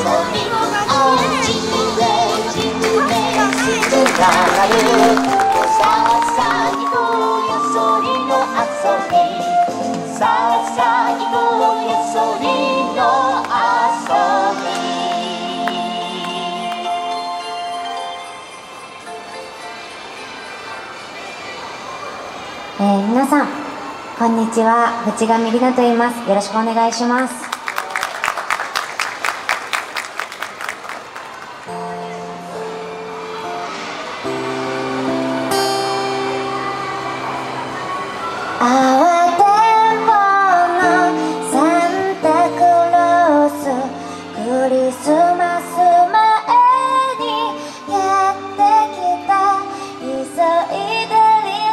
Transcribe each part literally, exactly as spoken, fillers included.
えー、皆さんこんにちは、淵上里奈と言います。よろしくお願いします。慌てんぼうのサンタクロース、クリスマス前にやってきた。急いで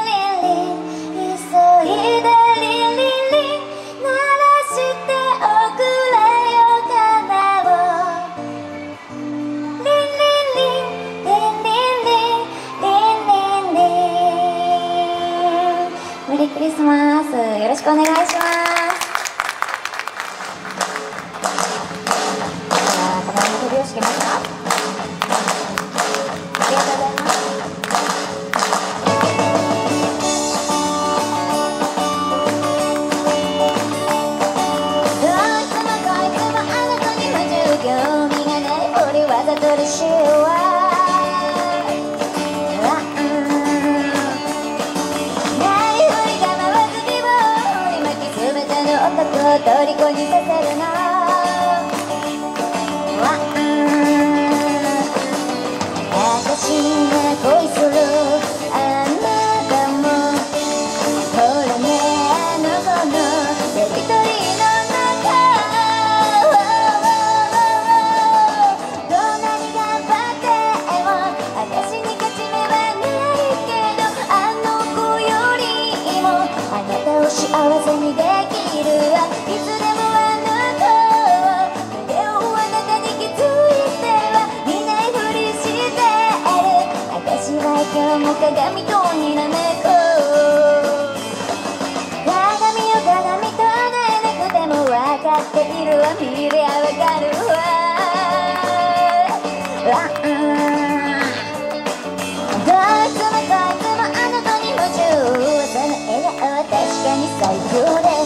メリークリスマス、よろしくお願いします。じゃあ、このまま手拍子しますか。ありがとうございます。どいつもこいつもあなたに夢中、興味がないふりわざとるしは虜にさせるの。私が恋するあなたもほらね、あの子のやりとりの中、どんなに頑張っても私に勝ち目はないけど、あの子よりもあなたを幸せにできるわ。いつでもあの子を腕をあなたに気づいては見ないふりしてる。私は今日も鏡とにらめこう。鏡よ鏡とでなくても分かっているわ、見りゃ分かるわ。どいつもこいつもあなたに夢中、その笑顔は確かに最高です。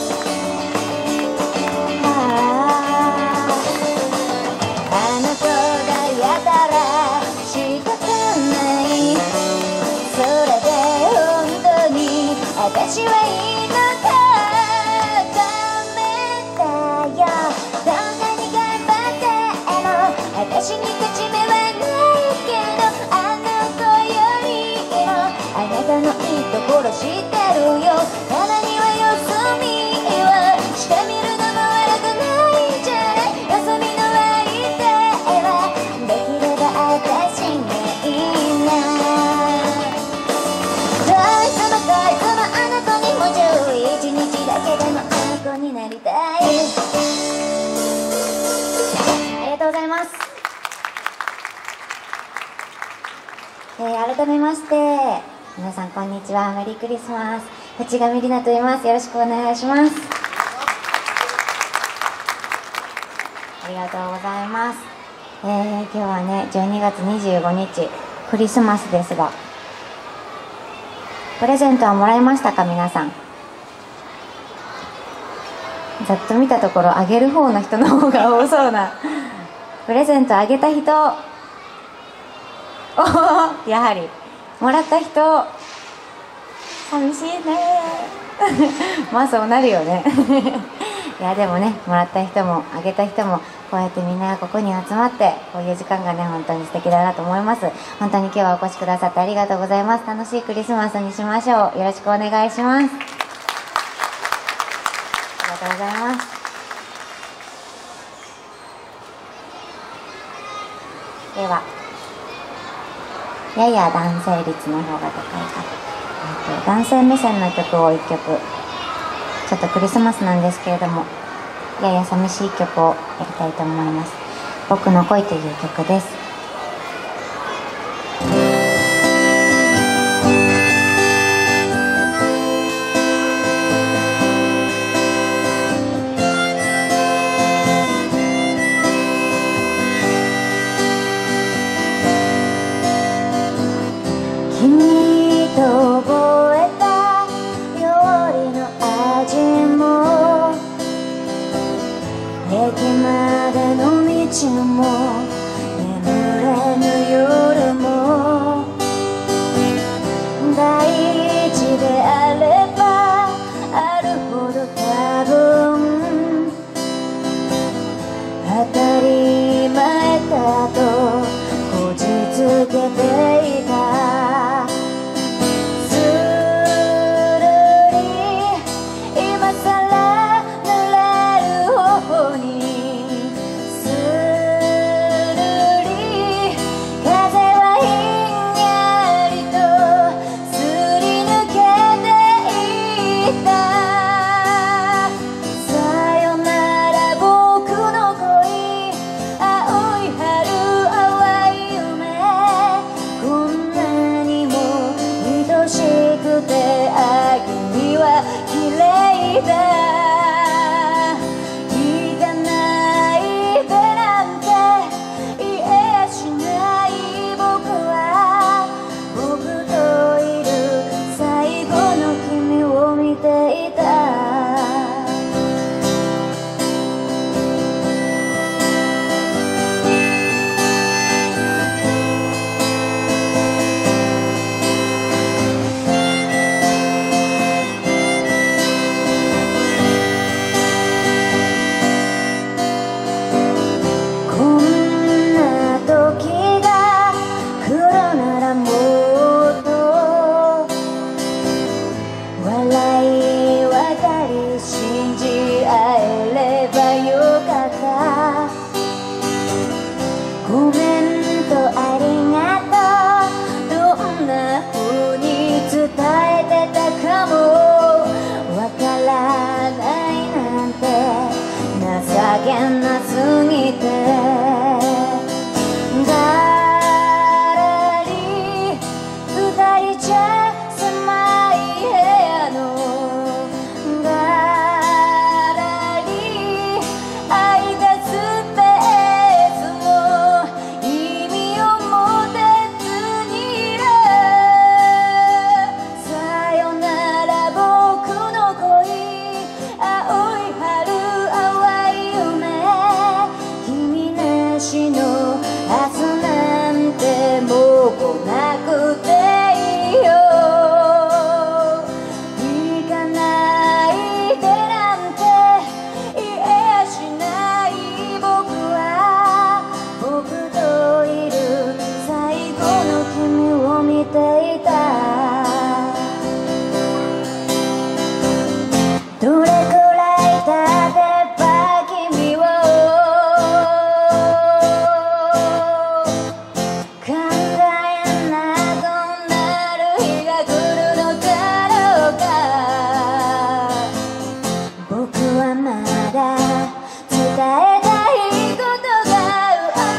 あの子がやたら仕方ない、それで本当に私はいいのか。ダメだよ、どんなに頑張っても私に勝ち目はないけど、あの子よりもあなたのいいところ知ってるよ。たまには様子見をしてみるのも悪くないんじゃない。よそ見の相手はできれば私がいいな。どいつもこいつもあの子に夢中、一日だけでもあの子になりたい。ありがとうございます。えー、改めまして皆さんこんにちは、メリークリスマス、淵上里奈と言います。よろしくお願いします。ありがとうございます。えー、今日はねじゅうにがつにじゅうごにちクリスマスですが、プレゼントはもらいましたか皆さん。ざっと見たところあげる方の人の方が多そうな。プレゼントあげた人、おお、やはりもらった人寂しいね。まあそうなるよね。いやでもね、もらった人もあげた人もこうやってみんなここに集まってこういう時間がね本当に素敵だなと思います。本当に今日はお越しくださってありがとうございます。楽しいクリスマスにしましょう。よろしくお願いします。ありがとうございます。ではやや男性率の方が高いか、男性目線の曲をいっきょく、ちょっとクリスマスなんですけれどもやや寂しい曲をやりたいと思います。僕の恋という曲です。 日も眠れぬ夜も大事であればあるほど多分当たり前だとこじつけていたするり今さら濡れる頬にするり風はひんやりとすり抜けていったさよなら僕の恋青い春淡い夢こんなにも愛しくてあ君は綺麗だ行かないでなんて言えやしない僕は僕といる最後の君を見ていたこんな時が来るならもっと笑い分かり信じ合えればよかったごめんとありがとうどんな風に伝えてたかもわからないなんて情けなすぎてだらり二人じゃ狭い部屋のだらり空いたスペースも意味を持てずにいるさよなら僕の恋青い春淡い夢君なしの明日なんてもう来なくていいよ行かないでなんて言えやしない僕は僕といる最後の君を見ていたどれくらい経てば君を考えなくなる日が来るのだろうか僕はまだ伝えたいことが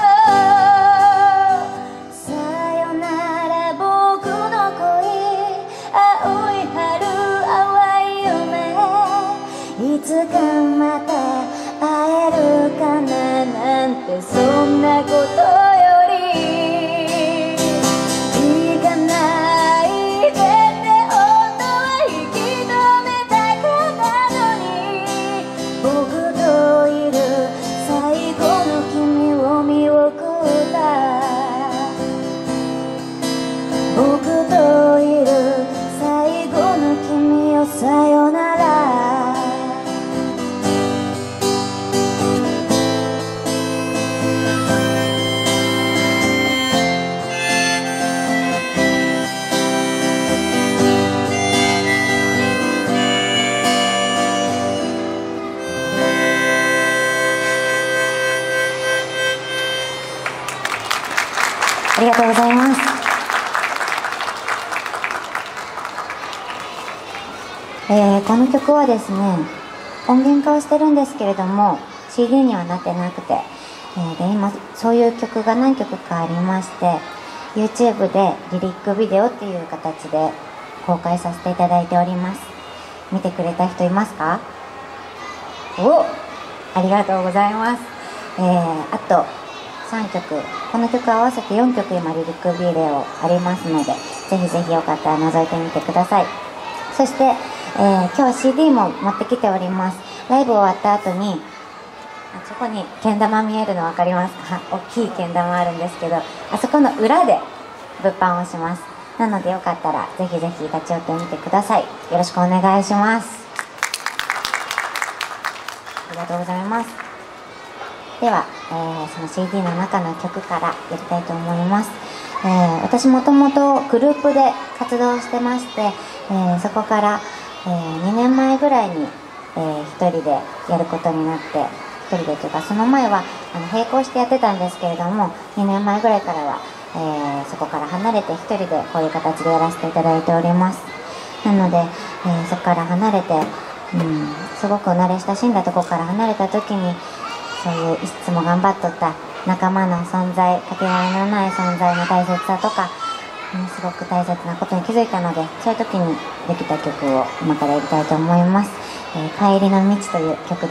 あるさよなら僕の恋青い春淡い夢いつかまた会えるかななんてそんなことより行かないでって本当は引き止めたかったのに僕といる最後の君を見送った僕といる最後の君をさよならありがとうございます。えー、この曲はですね、音源化をしてるんですけれども シーディー にはなってなくて、えー、で今そういう曲が何曲かありまして YouTube でリリックビデオっていう形で公開させていただいております。見てくれた人いますか？お、ありがとうございます。えー、あとさんきょく、この曲合わせてよんきょく今リリックビデオありますのでぜひぜひよかったら覗いてみてください。そして、えー、今日 シーディー も持ってきております。ライブ終わった後にそこにけん玉見えるの分かりますか？大きいけん玉あるんですけど、あそこの裏で物販をします。なのでよかったらぜひぜひ立ち寄ってみてください。よろしくお願いします。ありがとうございます。では、えー、その シーディー の中の曲からやりたいと思います。えー、私もともとグループで活動してまして、えー、そこから、えー、にねんまえぐらいに、えー、ひとりでやることになって、ひとりでというかその前はあの並行してやってたんですけれども、にねんまえぐらいからは、えー、そこから離れてひとりでこういう形でやらせていただいております。なので、えー、そこから離れて、うん、すごく慣れ親しんだところから離れた時に、そういういつも頑張っとった仲間の存在、かけがえのない存在の大切さとか、うん、すごく大切なことに気づいたので、そういう時にできた曲を今からやりたいと思います。えー、帰りの道という曲です。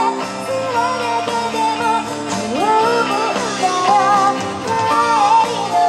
「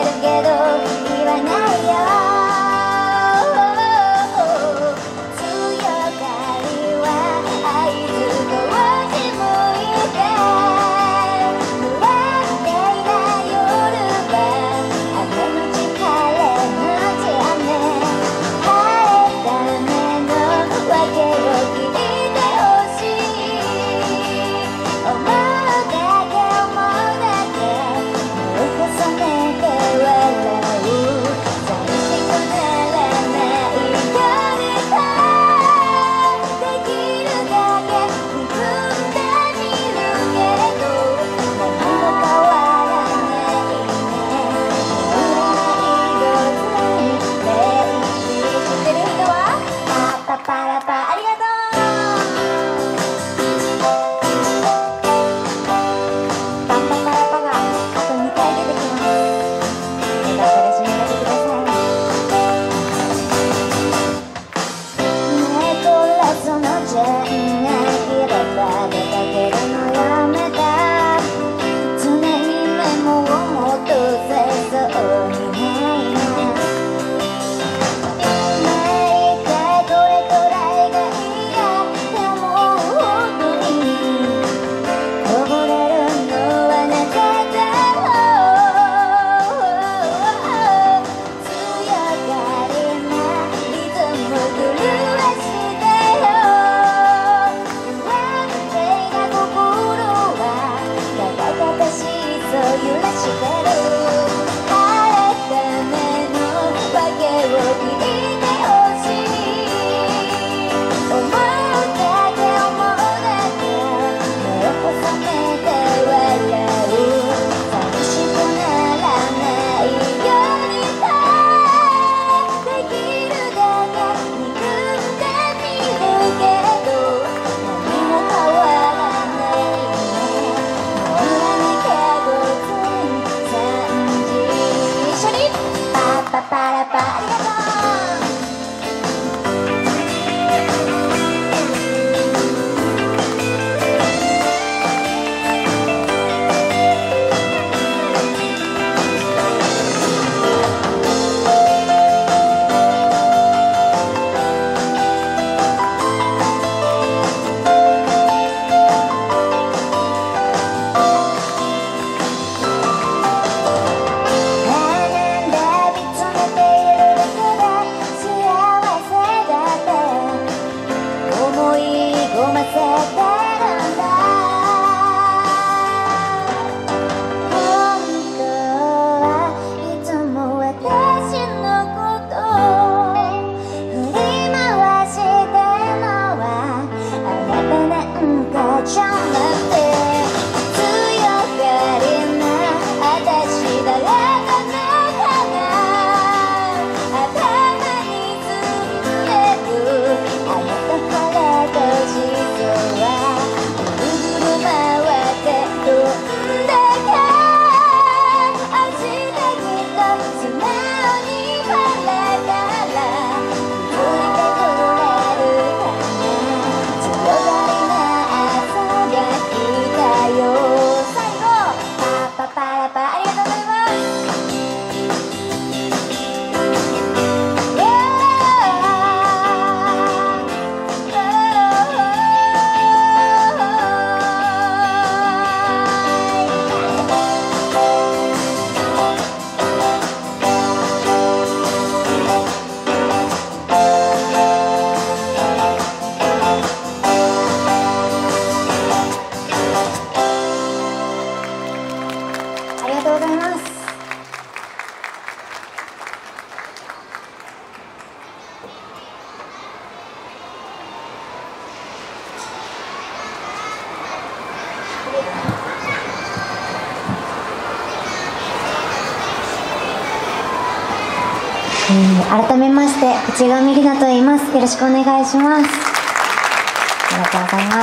改めまして内上里奈と言います。よろしくお願いします。ありがとうございます。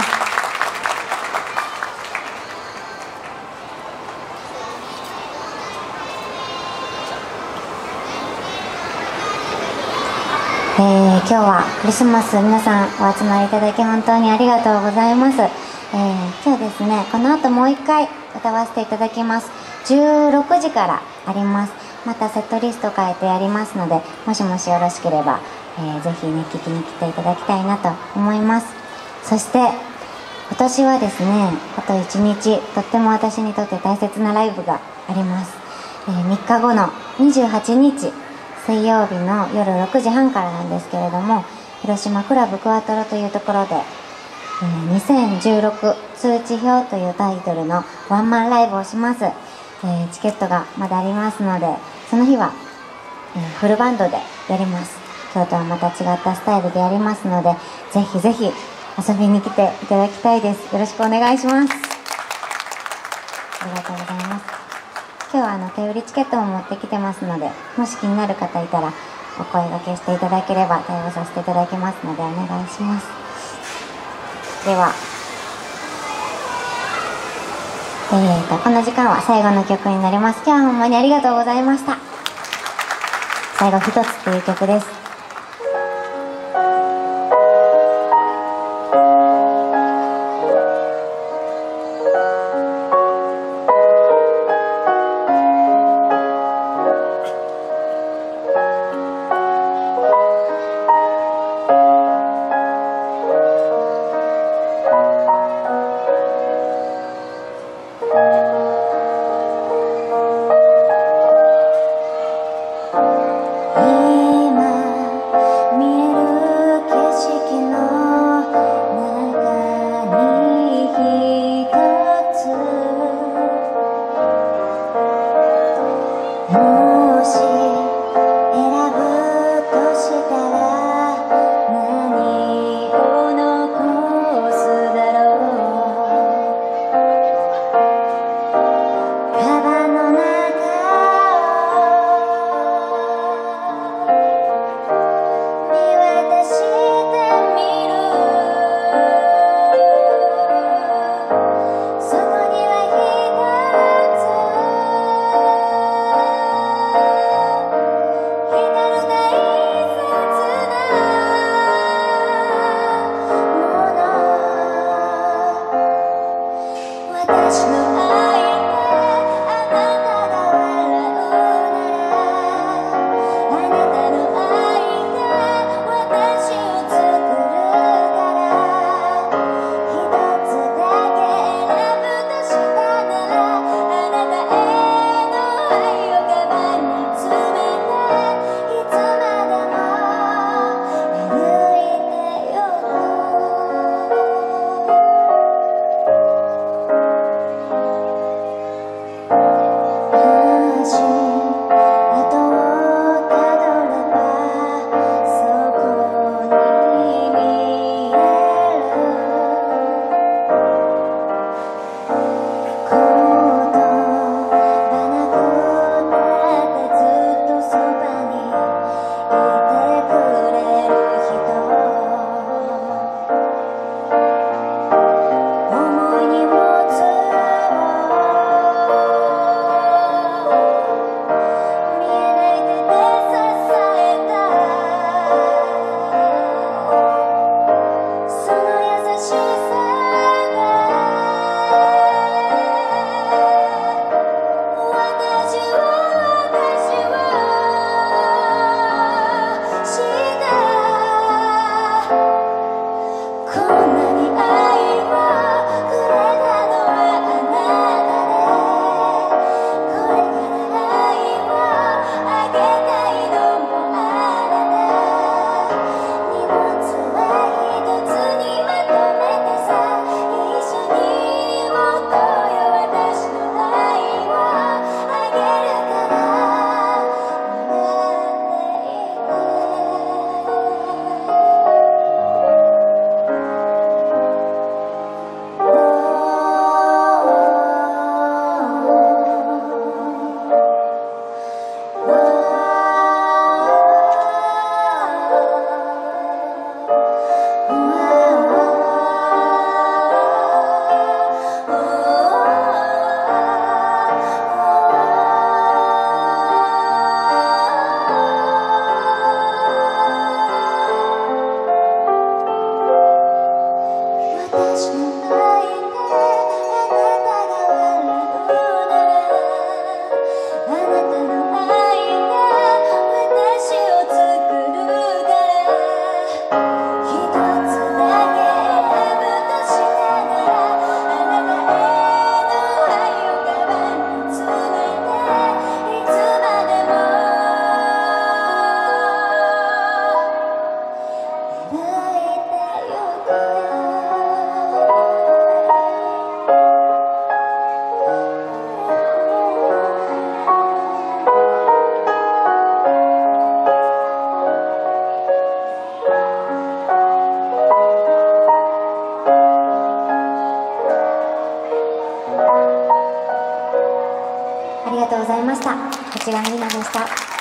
えー、今日はクリスマス、皆さんお集まりいただき本当にありがとうございます。えー、今日ですね、この後もう一回歌わせていただきます。じゅうろくじからあります。 またセットリスト変えてやりますので、もしもしよろしければ、えー、ぜひね聞きに来ていただきたいなと思います。そして今年はですね、あといちにちとっても私にとって大切なライブがあります。えー、みっかごのにじゅうはちにち水曜日の夜ろくじはんからなんですけれども、広島クラブクワトロというところで、えー、にせんじゅうろく通知表というタイトルのワンマンライブをします。えー、チケットがまだありますので、その日は、えー、フルバンドでやります。今日とはまた違ったスタイルでやりますので、ぜひぜひ遊びに来ていただきたいです。よろしくお願いします。ありがとうございます。今日はあの手売りチケットも持ってきてますので、もし気になる方いたらお声掛けしていただければ対応させていただきますのでお願いします。では、えーとこの時間は最後の曲になります。今日はほんまにありがとうございました。最後、ひとつっていう曲です。今ざいました。